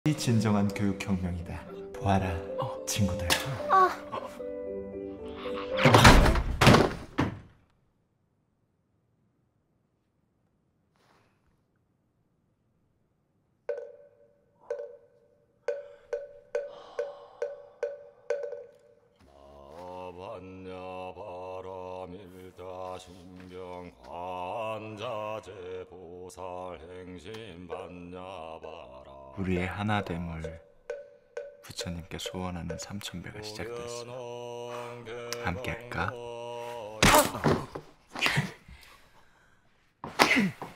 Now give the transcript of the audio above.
이 진정한 교육혁명이다. 보아라, 친구들. 나봤냐 바람일다 신경 관자재 보살 행신 받냐 바라. 우리의 하나됨을 부처님께 소원하는 삼천배가 시작됐어. 함께 할까?